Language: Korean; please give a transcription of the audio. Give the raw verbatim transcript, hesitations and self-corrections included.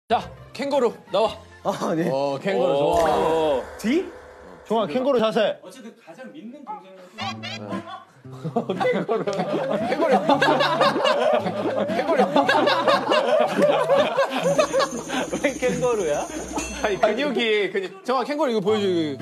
자, 캥거루 나와. 아, 네. 어, 캥거루 좋아. 뒤? 좋아, 캥거루 자세. 어쨌든 가장 믿는 동생은 캥거루. 캥거루. 캥거루. 왜 캥거루야? 아니, 근육이 근육. 정아 캥거루 이거 보여줘.